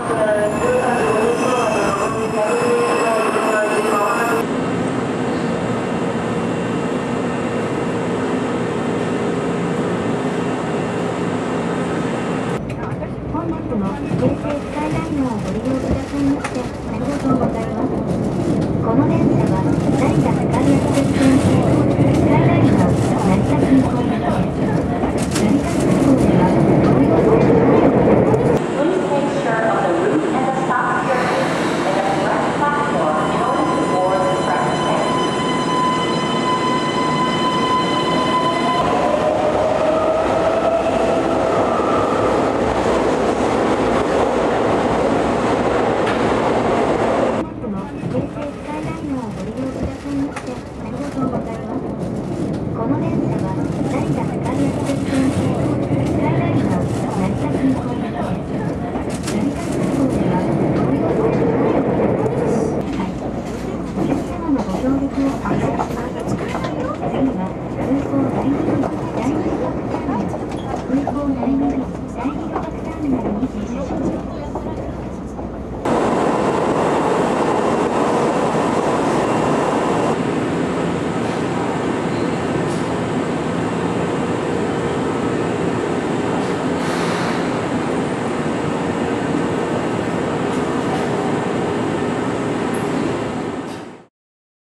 本日も京成スカイライナーをご利用くださいましてありがとうございます。この電車は成田スカイアクセス